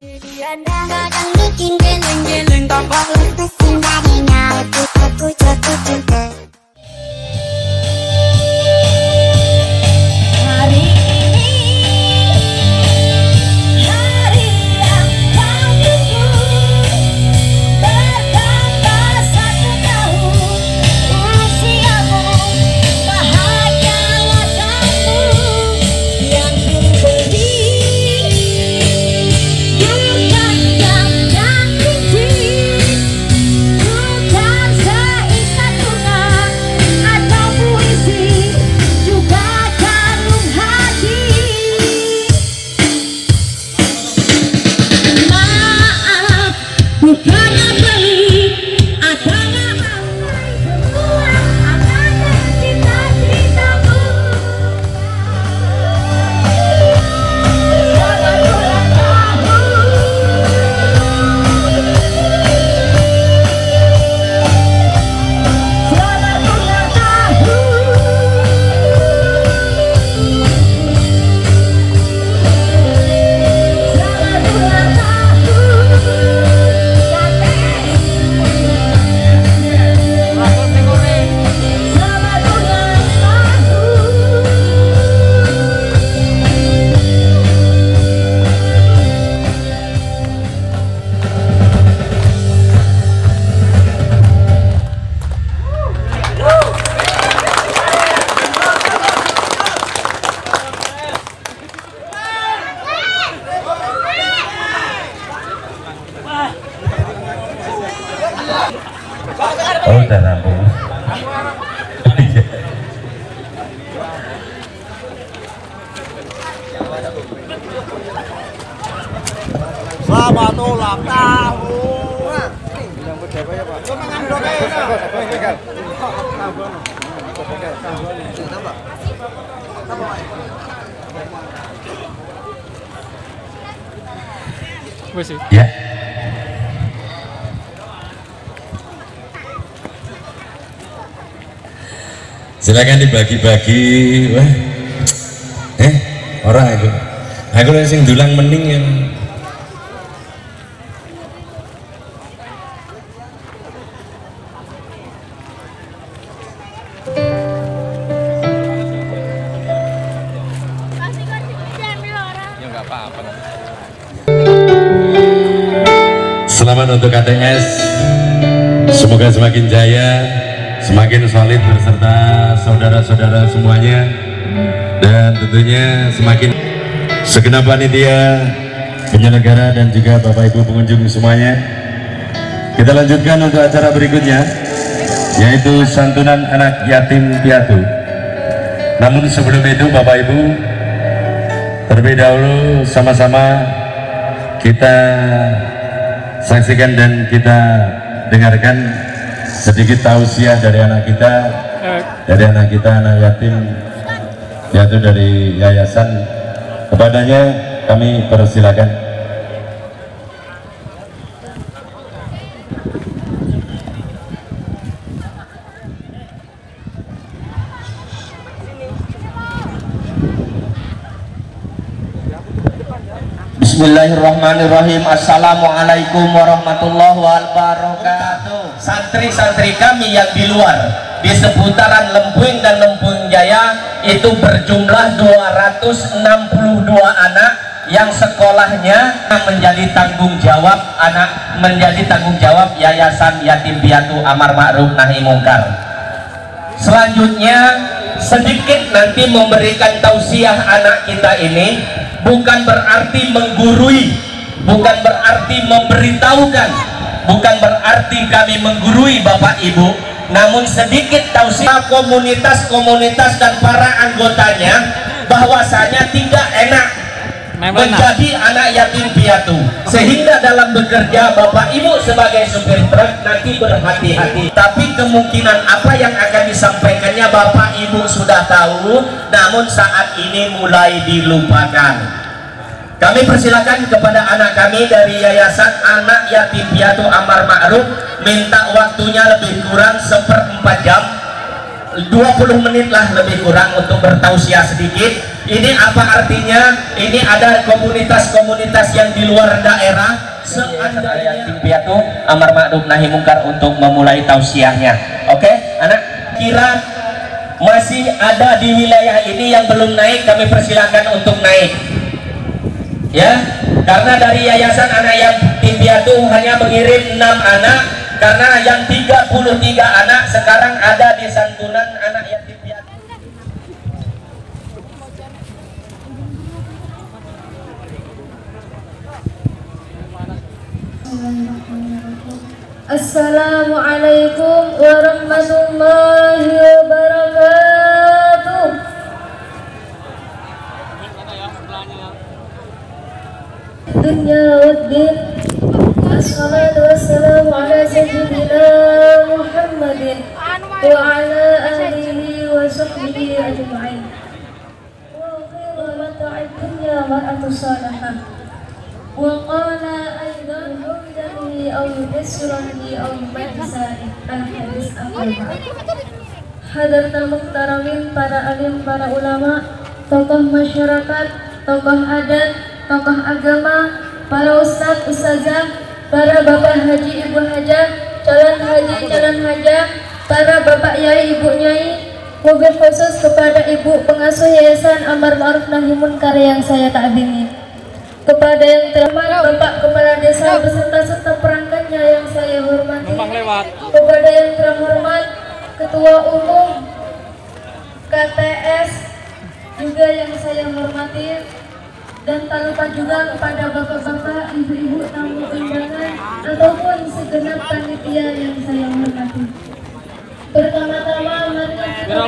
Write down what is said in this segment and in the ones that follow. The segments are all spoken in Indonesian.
Anda kadang bikin geleng-geleng tanpa lepasin darinya. Aku jatuh cinta. Oh, udah rampung. Selamat ulang tahun. Yang berapa ya, Pak? Semangat doa ya. Ya. Silakan dibagi-bagi. Wah. Orang aku sing dulang mending yang selamat untuk KTS, semoga semakin jaya, semakin solid beserta saudara-saudara semuanya, dan tentunya semakin segenap panitia penyelenggara dan juga Bapak Ibu pengunjung semuanya. Kita lanjutkan untuk acara berikutnya, yaitu santunan anak yatim piatu. Namun sebelum itu Bapak Ibu, terlebih dahulu sama-sama kita saksikan dan kita dengarkan sedikit tausiah dari anak kita, anak yatim yaitu dari yayasan. Kepadanya kami persilakan. Bismillahirrahmanirrahim. Assalamualaikum warahmatullahi wabarakatuh. Santri-santri kami yang di luar, di seputaran Lempuing dan Lempuing Jaya itu berjumlah 262 anak yang sekolahnya menjadi tanggung jawab Yayasan Yatim Piatu Amar Ma'ruf Nahi Mungkar. Selanjutnya sedikit nanti memberikan tausiah anak kita ini. Bukan berarti menggurui, bukan berarti memberitahukan, bukan berarti kami menggurui Bapak Ibu, namun sedikit tausiah komunitas-komunitas dan para anggotanya bahwasanya tidak enak menjadi anak yatim piatu, sehingga dalam bekerja Bapak Ibu sebagai supir truk nanti berhati-hati. Tapi kemungkinan apa yang akan disampaikannya Bapak Ibu sudah tahu, namun saat ini mulai dilupakan. Kami persilakan kepada anak kami dari Yayasan Anak Yatim Piatu Amar Ma'ruf, minta waktunya lebih kurang 1/4 jam 20 menit lah lebih kurang untuk bertausiah sedikit. Ini apa artinya? Ini ada komunitas-komunitas yang di luar daerah seandainya tim piatu amar ma'ruf nahi mungkar untuk memulai tausiahnya. Oke, anak kira masih ada di wilayah ini yang belum naik, kami persilakan untuk naik. Ya, karena dari yayasan anak yang tim piatu hanya mengirim 6 anak, karena yang 33 anak sekarang ada di santunan anak yatim piatu. Assalamualaikum warahmatullahi wabarakatuh. Dunya waddin. Assalatu wassalamu ala sayyidina Muhammadin wa ala alihi wa sahbihi ajma'in. Wa khairu mata'id dunya mar'atu salihah. Wa qala aidan hudani aw yusrani aw majsani. Al-hadis al-Qur'an. Hadarna muhtaramin, para alim, para ulama, tokoh masyarakat, tokoh adat, tokoh agama, para ustadz, ustazah, para bapak haji, ibu hajah, calon haji, calon hajah, para bapak yai, ibu nyai, mobil khusus kepada ibu pengasuh Yayasan Amar Ma'ruf Nahi Munkar yang saya takzimi, kepada yang terhormat Bapak Kepala Desa beserta serta perangkatnya yang saya hormati, kepada yang terhormat Ketua Umum KTS juga yang saya hormati, dan tak lupa juga kepada bapak-bapak, ibu-ibu, tamu undangan ataupun segenap panitia yang saya hormati. Pertama-tama mari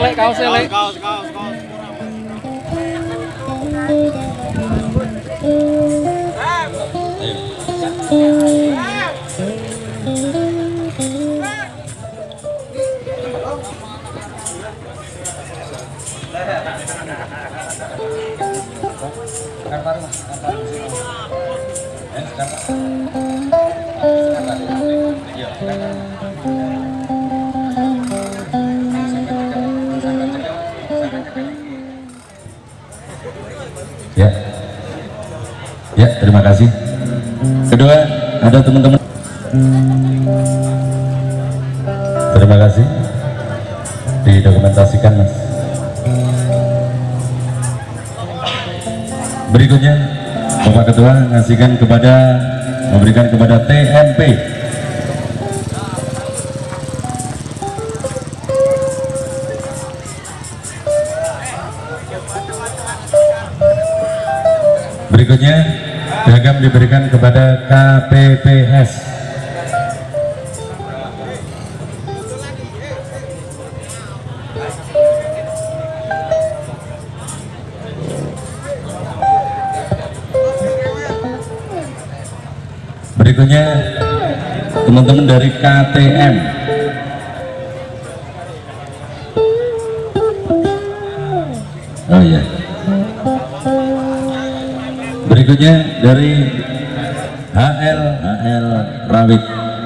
Ya, ya, terima kasih. Kedua, ada teman-teman. Terima kasih. Didokumentasikan, Mas. Berikutnya, Bapak Ketua memberikan kepada TMP. Berikutnya piagam diberikan kepada KPPS. Berikutnya teman-teman dari KTM. Oh iya. Berikutnya dari HL Rawit.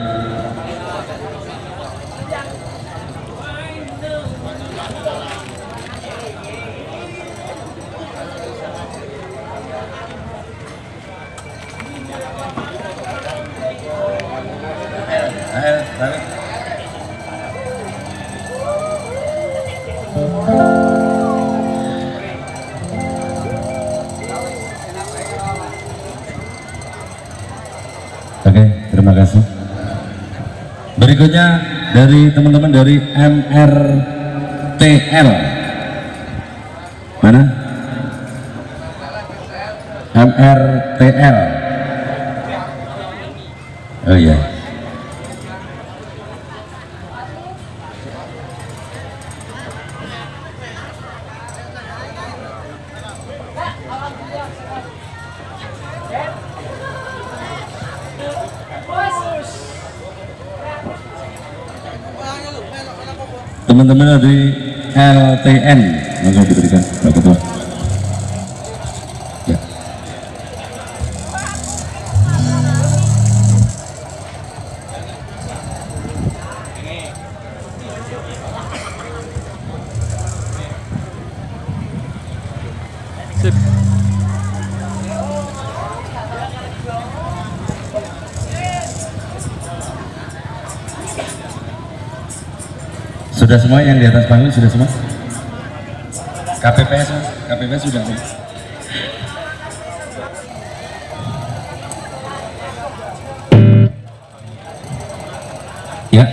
Oke, terima kasih. Berikutnya dari teman-teman dari MRTL. Mana? MRTL. Oh iya. Teman-teman dari LTN langsung diberikan, Pak Ketua. Ya. Sudah semua yang di atas panggung sudah semua? KPPS Mas? KPPS sudah semua? Ya.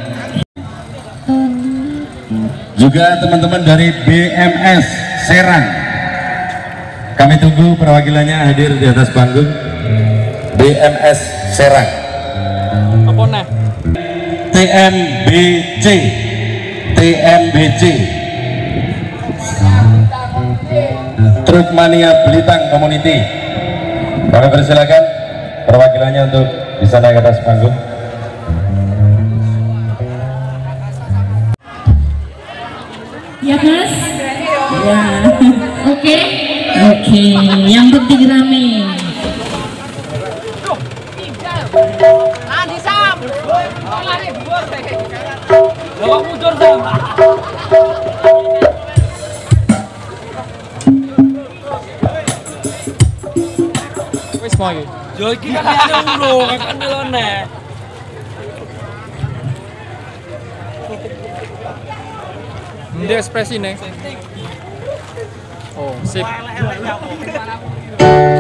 Juga teman-teman dari BMS Serang, kami tunggu perwakilannya hadir di atas panggung. BMS Serang, TMBC, Trukmania Belitang Community. Kami persilakan perwakilannya untuk bisa naik ke atas panggung. Ya Mas? Ya. Oke. Oke, yang penting rame. Wis mau iki. Yo iki kan ada urung, kan delone. Ndi ekspresine? Oh, sip.